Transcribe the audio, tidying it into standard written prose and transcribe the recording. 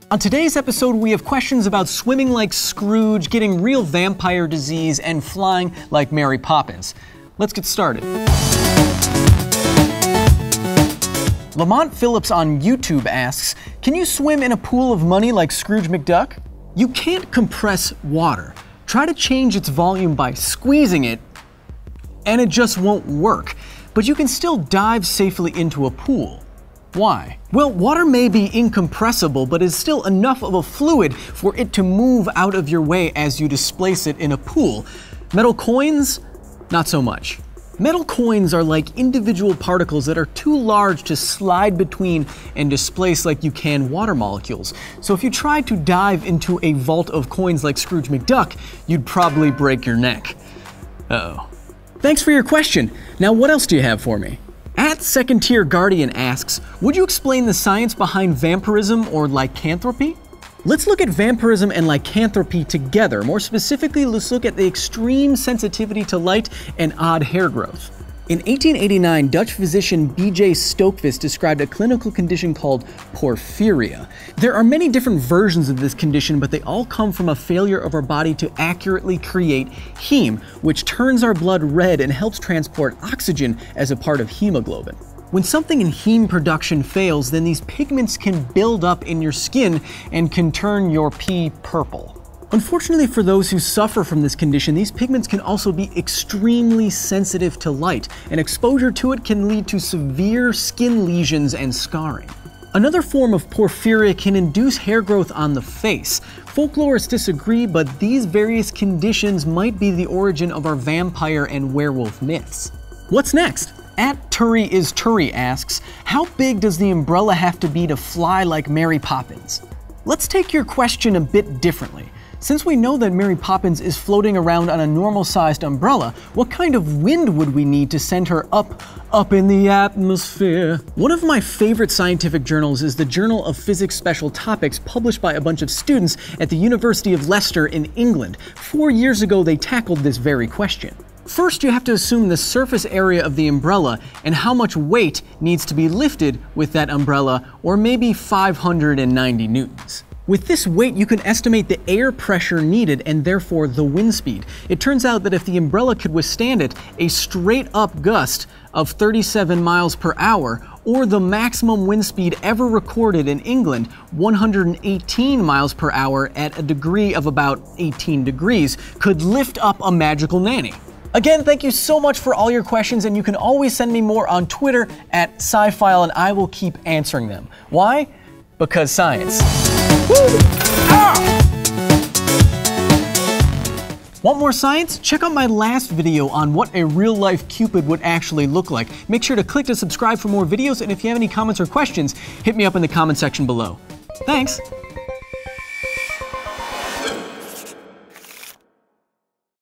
On today's episode, we have questions about swimming like Scrooge, getting real vampire disease, and flying like Mary Poppins. Let's get started. Lamont Phillips on YouTube asks, can you swim in a pool of money like Scrooge McDuck? You can't compress water. Try to change its volume by squeezing it, and it just won't work. But you can still dive safely into a pool. Why? Well, water may be incompressible, but is still enough of a fluid for it to move out of your way as you displace it in a pool. Metal coins? Not so much. Metal coins are like individual particles that are too large to slide between and displace like you can water molecules. So if you tried to dive into a vault of coins like Scrooge McDuck, you'd probably break your neck. Uh-oh. Thanks for your question. Now what else do you have for me? At Second Tier Guardian asks, would you explain the science behind vampirism or lycanthropy? Let's look at vampirism and lycanthropy together. More specifically, let's look at the extreme sensitivity to light and odd hair growth. In 1889, Dutch physician B.J. Stokvis described a clinical condition called porphyria. There are many different versions of this condition, but they all come from a failure of our body to accurately create heme, which turns our blood red and helps transport oxygen as a part of hemoglobin. When something in heme production fails, then these pigments can build up in your skin and can turn your pee purple. Unfortunately for those who suffer from this condition, these pigments can also be extremely sensitive to light, and exposure to it can lead to severe skin lesions and scarring. Another form of porphyria can induce hair growth on the face. Folklorists disagree, but these various conditions might be the origin of our vampire and werewolf myths. What's next? At Turi is Turi asks, how big does the umbrella have to be to fly like Mary Poppins? Let's take your question a bit differently. Since we know that Mary Poppins is floating around on a normal-sized umbrella, what kind of wind would we need to send her up in the atmosphere? One of my favorite scientific journals is the Journal of Physics Special Topics, published by a bunch of students at the University of Leicester in England. 4 years ago, they tackled this very question. First, you have to assume the surface area of the umbrella and how much weight needs to be lifted with that umbrella, or maybe 590 newtons. With this weight, you can estimate the air pressure needed and therefore the wind speed. It turns out that if the umbrella could withstand it, a straight-up gust of 37 miles per hour, or the maximum wind speed ever recorded in England, 118 miles per hour at a degree of about 18 degrees, could lift up a magical nanny. Again, thank you so much for all your questions, and you can always send me more on Twitter at SciFile, and I will keep answering them. Why? Because science. Woo! Ah! Want more science? Check out my last video on what a real-life Cupid would actually look like. Make sure to click to subscribe for more videos, and if you have any comments or questions, hit me up in the comment section below. Thanks!